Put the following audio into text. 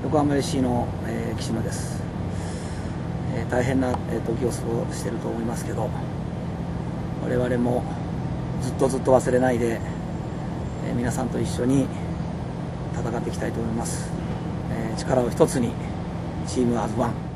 横浜 FC の、岸野です。大変な、時を過ごしていると思いますけど、我々もずっと忘れないで、皆さんと一緒に戦っていきたいと思います。力を一つにチームアズワン。